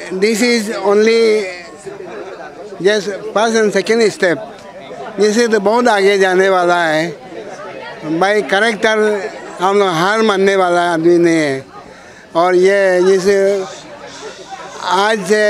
this is only just first and second step. जिससे तो बहुत आगे जाने वाला है भाई। करेक्टर हम लोग हार मानने वाला आदमी नहीं है। और ये जैसे आज से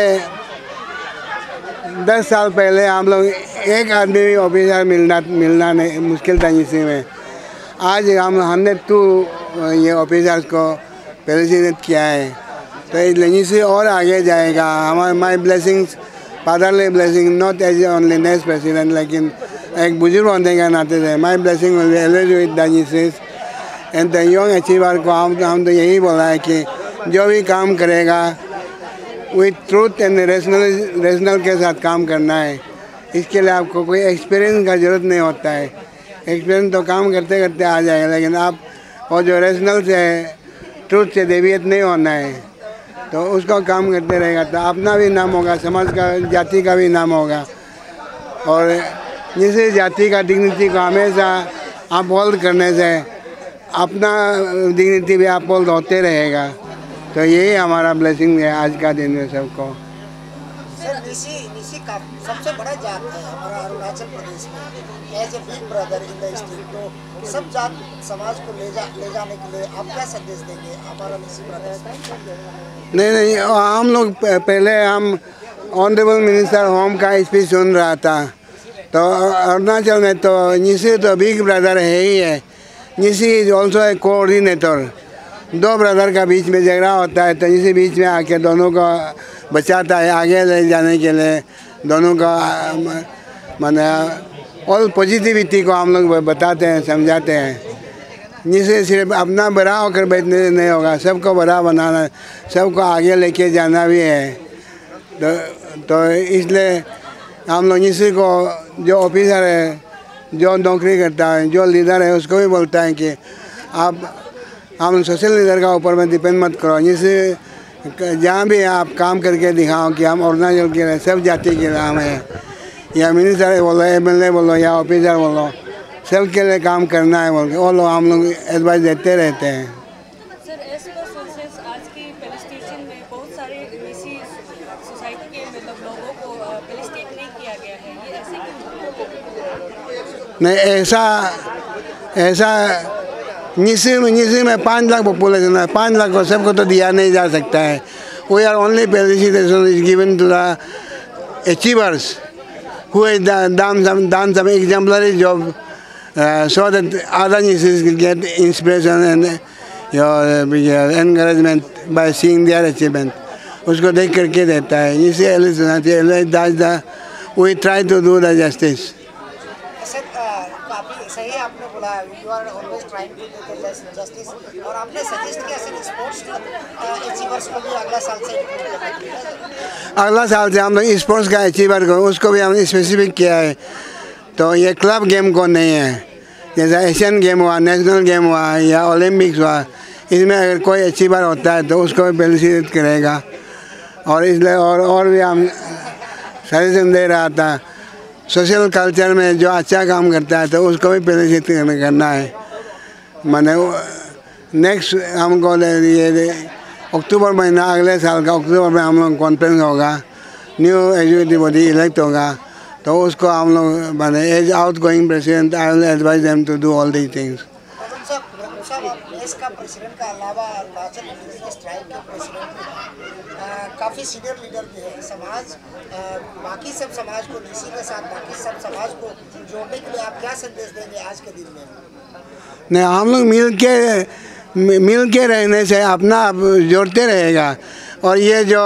10 साल पहले हम लोग एक आदमी भी ऑफिसर मिलना नहीं मुश्किल था इसी में। आज हम 102 ये ऑफिसर्स को प्रेसिडेंट किया है, तो इसलिए और आगे जाएगा। हमारे my blessings, fatherly blessing, not as only next president, लेकिन एक बुजुर्ग होने के नाते से my blessing will be always with the and the young achiever को हम तो यही बोला है कि जो भी काम करेगा विथ ट्रूथ एंड रेशनल के साथ काम करना है। इसके लिए आपको कोई एक्सपीरियंस का ज़रूरत नहीं होता है। एक्सपीरियंस तो काम करते करते आ जाएगा, लेकिन आप वो जो रेशनल से ट्रूथ से डेविएट नहीं होना है, तो उसको काम करते रहेगा तो अपना भी नाम होगा, समाज का, जाति का भी नाम होगा। और जिस जाति का डिग्निटी को हमेशा आप होल्ड करने से अपना डिग्निटी भी आप होल्ड होते रहेगा। तो यही हमारा ब्लेसिंग है आज का दिन में सबको। सर निसी का सबसे बड़ा जात है हमारा अरुणाचल प्रदेश में, as a big brother in the state. तो सब जात समाज को ले जाने के लिए आप क्या संदेश देंगे हमारा निसी ब्रदर्स? नहीं, हम लोग पहले हम ऑनरेबल मिनिस्टर होम का स्पीच सुन रहा था, तो अरुणाचल में तो निसी तो बिग ब्रदर है ही है। Nyishi is also a coordinator. दो ब्रदर का बीच में झगड़ा होता है तो इसी बीच में आके दोनों को बचाता है आगे ले जाने के लिए। दोनों का माने ऑल पॉजिटिविटी को हम लोग बताते हैं, समझाते हैं। जिससे सिर्फ अपना बड़ा होकर बैठने से नहीं होगा, सबको बड़ा बनाना, सबको आगे लेके जाना भी है। तो इसलिए हम लोग इसी को जो ऑफिसर है, जो नौकरी करता है, जो लीडर है, उसको भी बोलता है कि आप हम सोशल लीडर का ऊपर में डिपेंड मत करो। जिससे जहाँ भी आप काम करके दिखाओ कि हम अरुणाचल के लिए सब जाति के नाम है, या मिनिस्टर बोलो, MLA बोलो या ऑफिसर बोलो, सब के लिए काम करना है बोल के वो लोग हम लोग एडवाइस देते रहते हैं। सर एज पर सोर्सेस आज की पैलेस्टीन में बहुत सारे निसी सोसाइटी के मतलब लोगों को पैलेस्टीन नहीं किया गया है, ये ऐसे क्यों? नहीं, ऐसा निसी में 5 लाख पॉपुलेशन है, 5 लाख को सबको तो दिया नहीं जा सकता है। We are only felicitation is given to the achievers who has done some exemplary job so that other Nisis will get inspiration and your encouragement by seeing their achievement. उसको देख करके देता है। इसे we try to do the justice. Sir काफ़ी सही आपने बोला, you are always trying to do the justice. और आपने सजेस्ट किया सर स्पोर्ट्स अचीवर्स को भी अगला साल से अगला साल से हम लोग स्पोर्ट्स का अचीवर को उसको भी हमने स्पेसिफिक किया है। तो ये क्लब गेम को नहीं है, जैसा एशियन गेम हुआ, नेशनल गेम हुआ या ओलंपिक्स हुआ, इसमें अगर कोई अचीवर होता है तो उसको भी फेलिसिटेट करेगा। और इसलिए और भी हम सजेशन दे रहा था, सोशल कल्चर में जो अच्छा काम करता है तो उसको भी फेलिसिटेट करना है। माने नेक्स्ट हमको ये अक्टूबर महीना, अगले साल का अक्टूबर में हम लोग कॉन्फ्रेंस होगा, न्यू एग्जीक्यूटिव बॉडी इलेक्ट होगा, तो उसको हम लोग माने as outgoing president I will advise them to do all these things. इसका प्रेसिडेंट का अलावा अरुणाचल प्रदेश स्ट्राइक के प्रेसिडेंट काफ़ी सीनियर लीडर भी है। समाज बाकी सब समाज को निसी के साथ बाकी सब समाज को जोड़ने के लिए आप क्या संदेश देंगे आज के दिन में? नहीं, हम लोग मिल के रहने से अपना आप जोड़ते रहेगा। और ये जो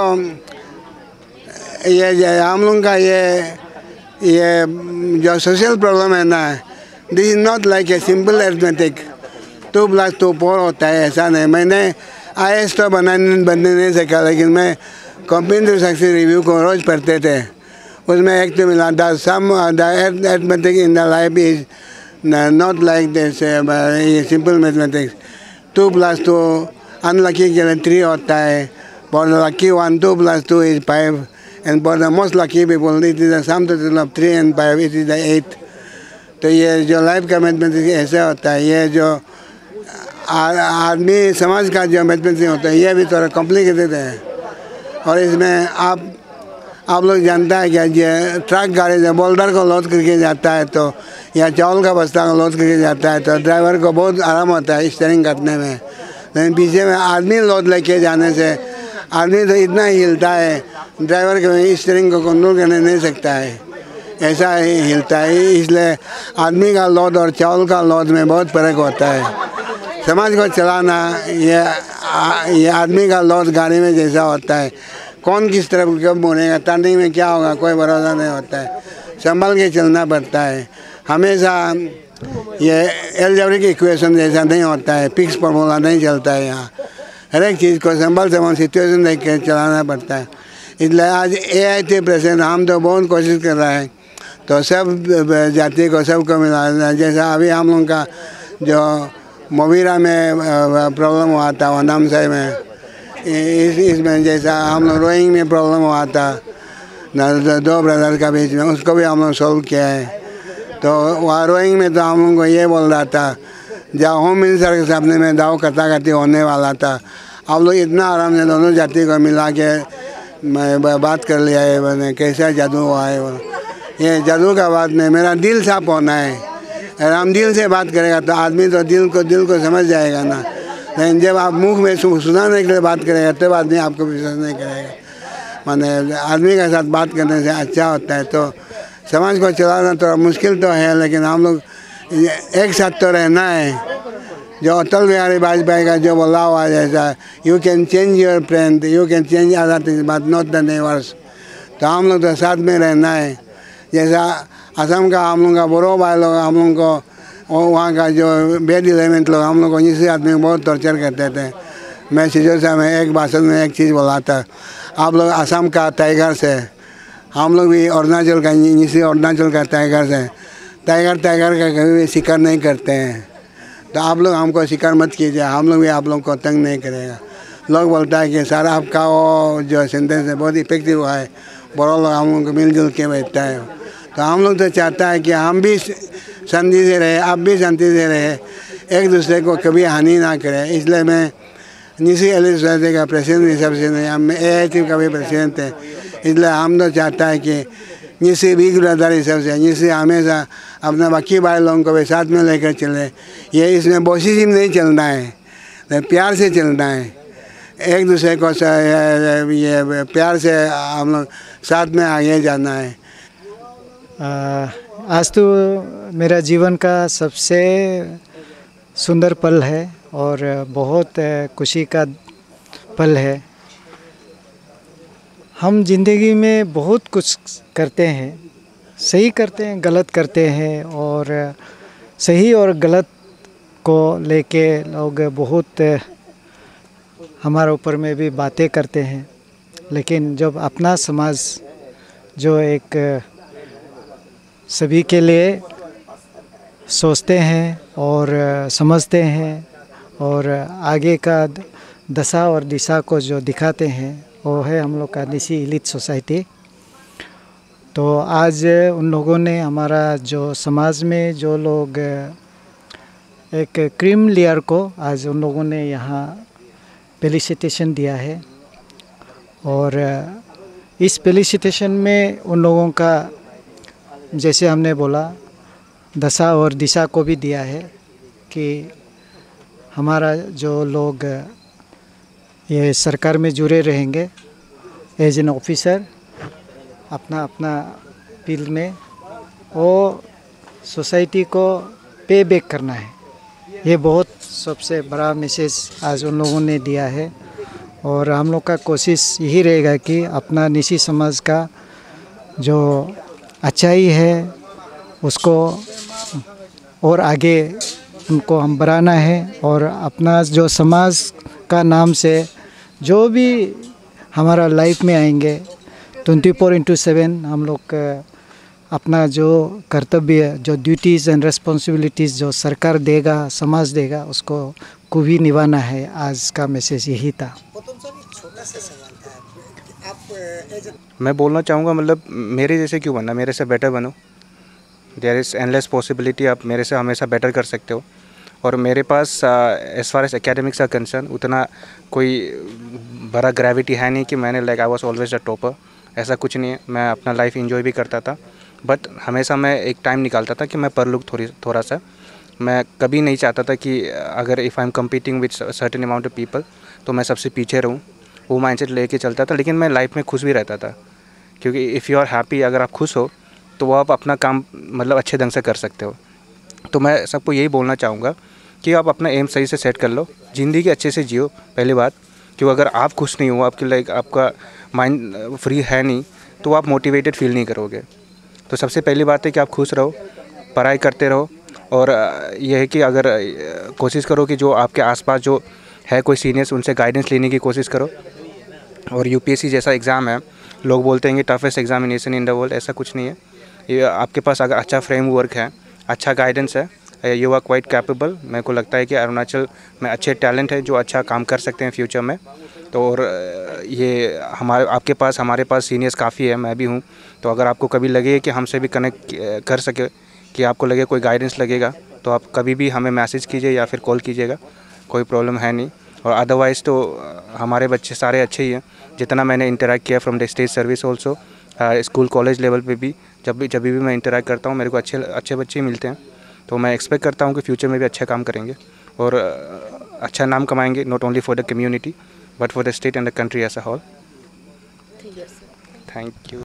हम लोग का ये जो सोशल प्रॉब्लम है ना, this is not like a simple arithmetic 2 + 2 4 होता है, ऐसा नहीं। मैंने IAS तो बनने नहीं सका, लेकिन मैं कॉम्प्रिहेंसिव सक्सेस रिव्यू को रोज़ पढ़ते थे। उसमें एक तो मिला था some arithmetic in the life is not like this simple mathematics. 2 + 2 unlucky के लिए 3 होता है, for the lucky one 2 + 2 is 5, and for the most lucky people it is the sum total of 3 and 5 it is the 8। तो ये जो life का mathematics ऐसे होता है। ये जो आदमी समाज का जो मैथमेटिक्स होता है ये भी थोड़ा कॉम्प्लिकेटेड है। और इसमें आप लोग जानता है क्या, ये ट्रक गाड़ी से बोल्डर को लोड करके जाता है तो, या चावल का बस्ता को लोड करके जाता है तो ड्राइवर को बहुत आराम होता है स्टीयरिंग करने में। लेकिन पीछे में आदमी लोड लेके जाने से आदमी तो इतना ही हिलता है, ड्राइवर को स्टीयरिंग को कंट्रोल करने नहीं सकता है, ऐसा ही हिलता है। इसलिए आदमी का लोड और चावल का लोड में बहुत फ़र्क होता है। समाज को चलाना ये आदमी का लोड गाड़ी में जैसा होता है, कौन किस तरफ कब मुड़ेगा, टर्निंग में क्या होगा कोई भरोसा नहीं होता है, संभल के चलना पड़ता है। हमेशा ये अलजेब्रिक इक्वेशन जैसा नहीं होता है, फिक्स फॉर्मूला नहीं चलता है यहाँ, हर एक चीज़ को संभल सिचुएशन देख के चलाना पड़ता है। इसलिए आज AIT प्रेसिडेंट हम तो बहुत कोशिश कर रहे हैं तो सब जाति को सबको मिला, जैसा अभी हम लोगों का जो मोबीरा में प्रॉब्लम हुआ था वनामसाई में, इसमें जैसा हम लोग रोइंग में प्रॉब्लम हुआ था दो ब्रदर का बीच में, उसको भी हम लोग सोल्व किया है। तो वहाँ रोइंग में तो हम लोग को ये बोल रहा था, जहाँ होम मिनिस्टर के सामने में दाव कताकती होने वाला था, आप लोग इतना आराम से दोनों जाति को मिला के बात कर लिया है, मैंने कैसा जादू हुआ है। ये जादू का बात नहीं, मेरा दिल साफ होना है। अगर हम दिल से बात करेगा तो आदमी तो दिल को समझ जाएगा ना, लेकिन जब आप मुख में सुनाने के लिए बात करेगा तब आदमी आपको विश्वास नहीं करेगा। माने आदमी के साथ बात करने से अच्छा होता है। तो समाज को चलाना थोड़ा मुश्किल तो है, लेकिन हम लोग एक साथ तो रहना है। जो अटल बिहारी वाजपेयी का जो बोला हुआ जैसा, you can change your friend, you can change other things but not the neighbours. तो हम लोग तो साथ में रहना है। जैसा असम का हम लोग का बोरो भाई लोग हम लोग को वहाँ का जो बेड एलिमेंट लोग हम लोग को इसी आदमी को बहुत टॉर्चर करते थे। मैं सिजोसा में एक भाषण में एक चीज़ बोला था, आप लोग असम का टाइगर से, हम लोग भी अरुणाचल का इसी अरुणाचल का टाइगर से, टाइगर का कभी भी शिकार नहीं करते हैं। तो आप लोग हमको शिकार मत कीजिए, हम लोग भी आप लोग को तंग नहीं करेगा। लोग बोलता है कि सर आपका वो जो सेंटेंस है बहुत इफेक्टिव हुआ है, बड़ों लोग हम लोग को मिलजुल के बैठता है। तो हम लोग तो चाहता है कि हम भी शांति से रहे, आप भी शांति से रहे, एक दूसरे को कभी हानि ना करें। इसलिए मैं निसी एलिट सोसाइटी का प्रेसिडेंट हिसाब से नहीं, हम AIT का भी प्रेसिडेंट है। इसलिए हम तो चाहता है कि निसी बिग ब्रदर हिसाब से निसी हमेशा अपना बाकी भाई लोगों को भी साथ में लेकर चले। ये इसमें बोशिजिम नहीं चलना है, प्यार से चलना है। एक दूसरे को ये प्यार से हम लोग साथ में आगे जाना है। आज तो मेरा जीवन का सबसे सुंदर पल है और बहुत खुशी का पल है। हम ज़िंदगी में बहुत कुछ करते हैं, सही करते हैं, गलत करते हैं, और सही और गलत को लेके लोग बहुत हमारे ऊपर में भी बातें करते हैं। लेकिन जब अपना समाज जो एक सभी के लिए सोचते हैं और समझते हैं और आगे का दशा और दिशा को जो दिखाते हैं, वो है हम लोग का निसी एलिट सोसाइटी। तो आज उन लोगों ने हमारा जो समाज में जो लोग एक क्रीम लेयर को आज उन लोगों ने यहाँ फेलिसिटेशन दिया है, और इस फेलिसिटेशन में उन लोगों का जैसे हमने बोला दशा और दिशा को भी दिया है कि हमारा जो लोग ये सरकार में जुड़े रहेंगे एज एन ऑफिसर अपना अपना फील्ड में, वो सोसाइटी को पे बैक करना है। ये बहुत सबसे बड़ा मैसेज आज उन लोगों ने दिया है। और हम लोग का कोशिश यही रहेगा कि अपना निसी समाज का जो अच्छाई है उसको और आगे उनको हम बढ़ाना है, और अपना जो समाज का नाम से जो भी हमारा लाइफ में आएंगे 24/7 हम लोग अपना जो कर्तव्य जो ड्यूटीज़ एंड रिस्पॉन्सिबिलिटीज़ जो सरकार देगा समाज देगा उसको को भी निभाना है। आज का मैसेज यही था। छोटा सा सवाल था, आप मैं बोलना चाहूँगा मतलब मेरे जैसे क्यों बनना, मेरे से बेटर बनो। देयर इज़ एंडलेस पॉसिबिलिटी, आप मेरे से हमेशा बेटर कर सकते हो। और मेरे पास एज़ फार एज एकेडमिक्स का कंसर्न उतना कोई बड़ा ग्रेविटी है नहीं कि मैंने like I was always a topper, ऐसा कुछ नहीं है। मैं अपना लाइफ एंजॉय भी करता था, बट हमेशा मैं एक टाइम निकालता था कि मैं पढ़ लूँ थोड़ा सा। मैं कभी नहीं चाहता था कि अगर if I am competing with certain amount of people तो मैं सबसे पीछे रहूँ, वो माइंडसेट लेके चलता था। लेकिन मैं लाइफ में खुश भी रहता था, क्योंकि इफ़ यू आर हैप्पी, अगर आप खुश हो तो वो आप अपना काम मतलब अच्छे ढंग से कर सकते हो। तो मैं सबको यही बोलना चाहूँगा कि आप अपना एम सही से सेट कर लो, ज़िंदगी अच्छे से जियो पहली बात। क्योंकि अगर आप खुश नहीं हो, आपकी लाइक आपका माइंड फ्री है नहीं, तो आप मोटिवेटेड फील नहीं करोगे। तो सबसे पहली बात है कि आप खुश रहो, पढ़ाई करते रहो, और यह है कि अगर कोशिश करो कि जो आपके आसपास जो है कोई सीनियर्स, उनसे गाइडेंस लेने की कोशिश करो। और यूपीएससी जैसा एग्ज़ाम है, लोग बोलते हैं कि toughest examination in the world, ऐसा कुछ नहीं है। ये आपके पास अगर अच्छा फ्रेमवर्क है, अच्छा गाइडेंस है, यू आर क्वाइट कैपेबल। मेरे को लगता है कि अरुणाचल में अच्छे टैलेंट है जो अच्छा काम कर सकते हैं फ्यूचर में। तो और ये हमारे पास सीनियर्स काफ़ी है, मैं भी हूँ। तो अगर आपको कभी लगे कि हमसे भी कनेक्ट कर सके, कि आपको लगे कोई गाइडेंस लगेगा, तो आप कभी भी हमें मैसेज कीजिए या फिर कॉल कीजिएगा, कोई प्रॉब्लम है नहीं। और अदरवाइज़ तो हमारे बच्चे सारे अच्छे ही हैं, जितना मैंने इंटरेक्ट किया from the state service also, school college level पे भी जब भी मैं इंटरेक्ट करता हूँ, मेरे को अच्छे बच्चे ही मिलते हैं। तो मैं एक्सपेक्ट करता हूँ कि फ्यूचर में भी अच्छा काम करेंगे और अच्छा नाम कमाएंगे, not only for the community but for the state and the country as a whole. Thank you.